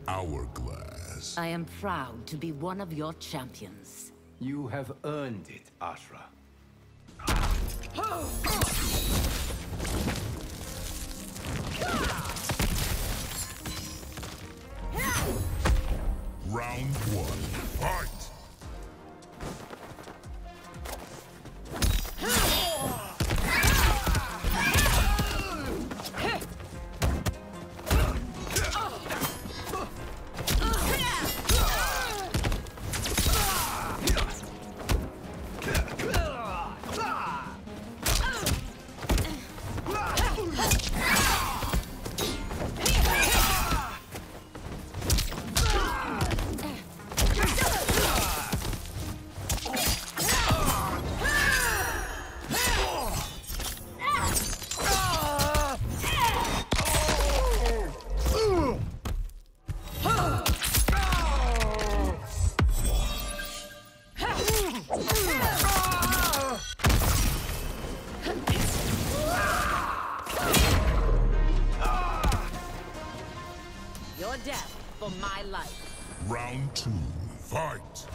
hourglass. I am proud to be one of your champions. You have earned it, Ashra. Round one, fight! Your death for my life. Round two, fight!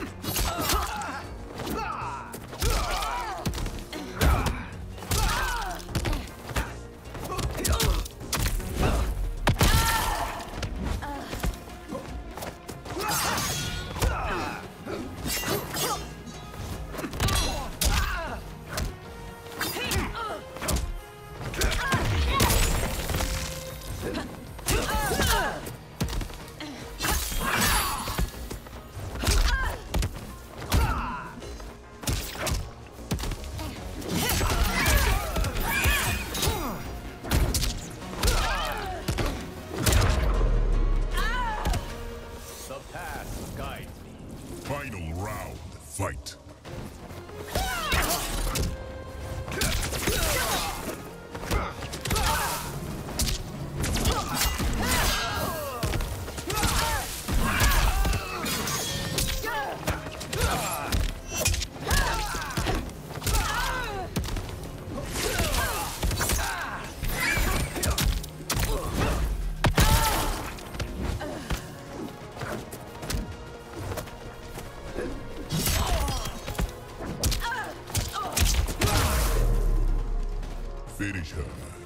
Final round, fight! Finish her.